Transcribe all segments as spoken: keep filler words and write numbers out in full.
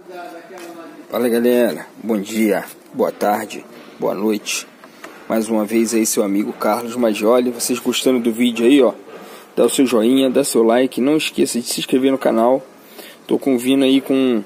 Fala galera, bom dia, boa tarde, boa noite. Mais uma vez aí seu amigo Carlos Maggioli. Vocês gostando do vídeo aí, ó, dá o seu joinha, dá seu like, não esqueça de se inscrever no canal. Tô com vindo aí com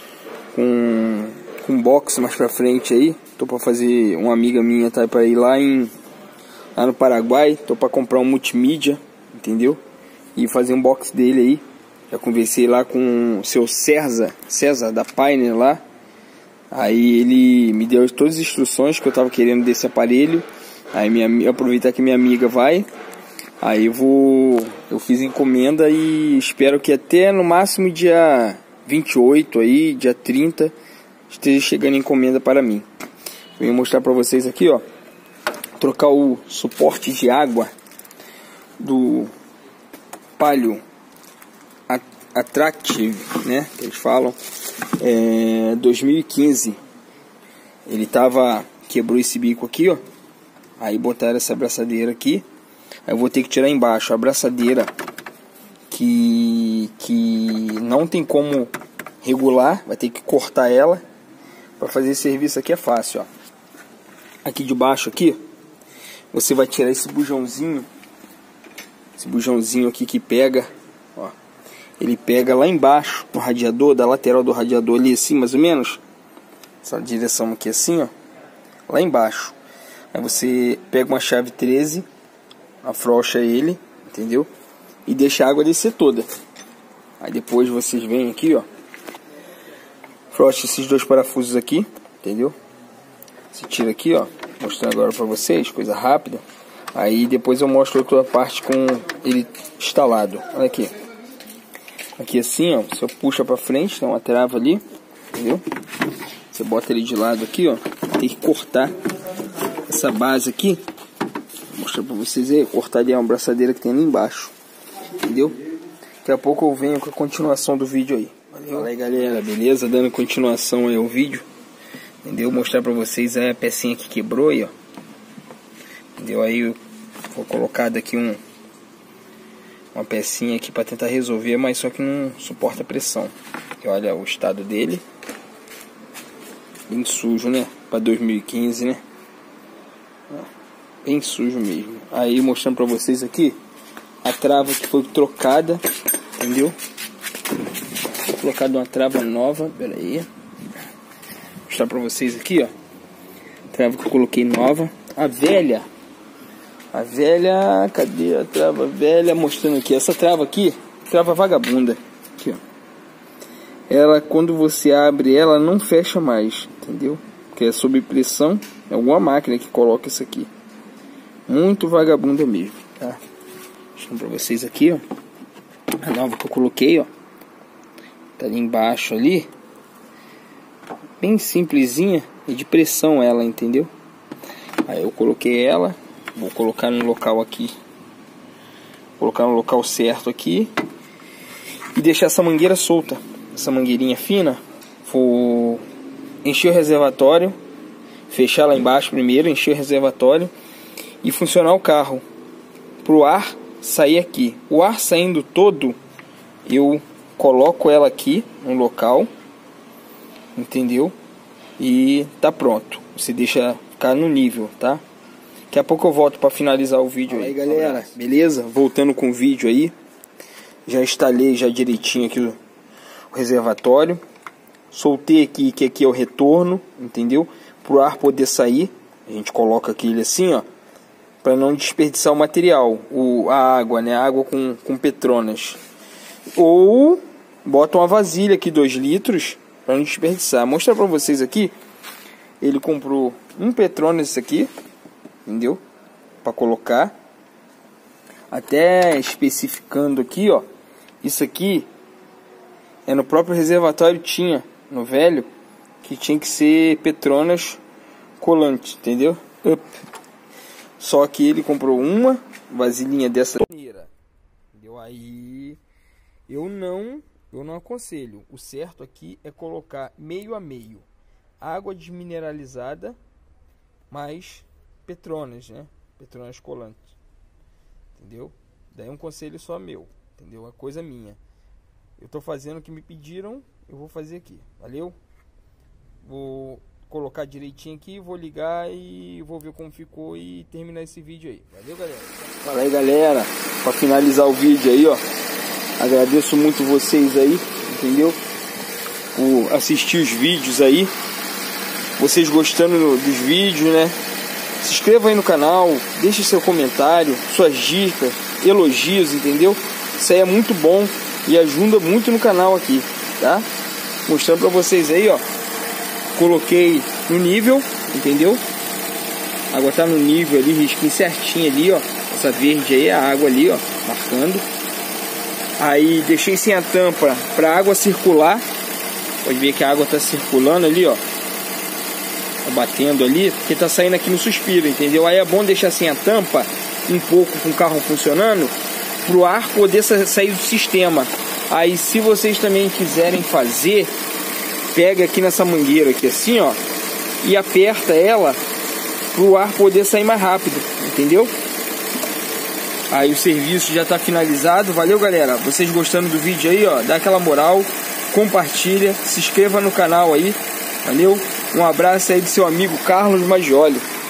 com com box mais pra frente aí. Tô pra fazer, uma amiga minha tá pra ir lá em lá no Paraguai. Tô pra comprar um multimídia, entendeu? E fazer um box dele aí. Já conversei lá com o seu César, César da Pioneer lá. Aí ele me deu todas as instruções que eu tava querendo desse aparelho. Aí minha, aproveitar que minha amiga vai. Aí eu vou, eu fiz encomenda e espero que até no máximo dia vinte e oito aí, dia trinta, esteja chegando encomenda para mim. Vou mostrar para vocês aqui, ó. Trocar o suporte de água do Palio Attractive, né, que eles falam, é, dois mil e quinze. Ele tava, quebrou esse bico aqui, ó. Aí botaram essa abraçadeira aqui. Aí eu vou ter que tirar embaixo a abraçadeira que que não tem como regular, vai ter que cortar ela. Para fazer esse serviço aqui é fácil, ó. Aqui de baixo aqui, você vai tirar esse bujãozinho, esse bujãozinho aqui que pega, ó. Ele pega lá embaixo no radiador, da lateral do radiador ali assim, mais ou menos. Essa direção aqui assim, ó. Lá embaixo. Aí você pega uma chave treze, afrouxa ele, entendeu? E deixa a água descer toda. Aí depois vocês vêm aqui, ó. Afrouxa esses dois parafusos aqui, entendeu? Você tira aqui, ó. Mostrando agora pra vocês, coisa rápida. Aí depois eu mostro outra parte com ele instalado. Olha aqui. Aqui assim, ó, você puxa pra frente, tem uma trava ali, entendeu? Você bota ele de lado aqui, ó. Tem que cortar essa base aqui. Vou mostrar pra vocês aí, cortar ali uma abraçadeira que tem ali embaixo, entendeu? Daqui a pouco eu venho com a continuação do vídeo aí. Valeu? Fala aí galera, beleza? Dando continuação aí ao vídeo, entendeu? Mostrar pra vocês aí a pecinha que quebrou aí, ó. Entendeu? Aí eu vou colocar daqui um uma pecinha aqui para tentar resolver, mas só que não suporta pressão. E olha o estado dele, bem sujo, né? Para dois mil e quinze, né? Bem sujo mesmo. Aí mostrando para vocês aqui a trava que foi trocada, entendeu? Foi colocada uma trava nova. Pera aí, vou mostrar para vocês aqui, ó. Trava que eu coloquei nova. A velha A velha, cadê a trava velha? Mostrando aqui, essa trava aqui, trava vagabunda. Aqui, ó. Ela, quando você abre, ela não fecha mais, entendeu? Porque é sob pressão, é alguma máquina que coloca isso aqui. Muito vagabunda mesmo, tá? Mostrando pra vocês aqui, ó. A nova que eu coloquei, ó. Tá ali embaixo, ali. Bem simplesinha e de pressão ela, entendeu? Aí eu coloquei ela. Vou colocar no local aqui, colocar no local certo aqui e deixar essa mangueira solta, essa mangueirinha fina. Vou encher o reservatório, fechar lá embaixo primeiro, encher o reservatório e funcionar o carro para o ar sair aqui. O ar saindo todo, eu coloco ela aqui no local, entendeu? E tá pronto. Você deixa ficar no nível, tá? Daqui a pouco eu volto para finalizar o vídeo aí. Aí galera, beleza? Voltando com o vídeo aí. Já instalei já direitinho aqui o, o reservatório. Soltei aqui, que aqui é o retorno, entendeu? Para o ar poder sair. A gente coloca aqui ele assim, ó. Para não desperdiçar o material. O, a água, né? A água com, com Petronas. Ou bota uma vasilha aqui, dois litros. Para não desperdiçar. Vou mostrar para vocês aqui. Ele comprou um Petronas aqui. Entendeu? Para colocar. Até especificando aqui, ó. Isso aqui é no próprio reservatório, tinha no velho que tinha que ser Petronas colante, entendeu? Up. Só que ele comprou uma vasilhinha dessa maneira, entendeu? Aí eu não, eu não aconselho. O certo aqui é colocar meio a meio água desmineralizada mais Petronas, né? Petronas colante, entendeu? Daí um conselho só meu, entendeu? É coisa minha. Eu tô fazendo o que me pediram eu vou fazer aqui, valeu? Vou colocar direitinho aqui, vou ligar e vou ver como ficou e terminar esse vídeo aí. Valeu, galera? Fala aí, galera, para finalizar o vídeo aí, ó, agradeço muito vocês aí, entendeu? Por assistir os vídeos aí, vocês gostando dos vídeos, né? Se inscreva aí no canal, deixe seu comentário, suas dicas, elogios, entendeu? Isso aí é muito bom e ajuda muito no canal aqui, tá? Mostrando pra vocês aí, ó. Coloquei no nível, entendeu? A água tá no nível ali, risquinho certinho ali, ó. Essa verde aí é a água ali, ó, marcando. Aí deixei sem a tampa pra água circular. Pode ver que a água tá circulando ali, ó. Tá batendo ali, porque tá saindo aqui no suspiro, entendeu? Aí é bom deixar sem a tampa um pouco com o carro funcionando, pro ar poder sair do sistema. Aí se vocês também quiserem fazer, pega aqui nessa mangueira aqui assim, ó, e aperta ela pro ar poder sair mais rápido, entendeu? Aí o serviço já tá finalizado. Valeu, galera, vocês gostando do vídeo aí, ó, dá aquela moral, compartilha, se inscreva no canal aí, valeu? Um abraço aí do seu amigo Carlos Maggioli.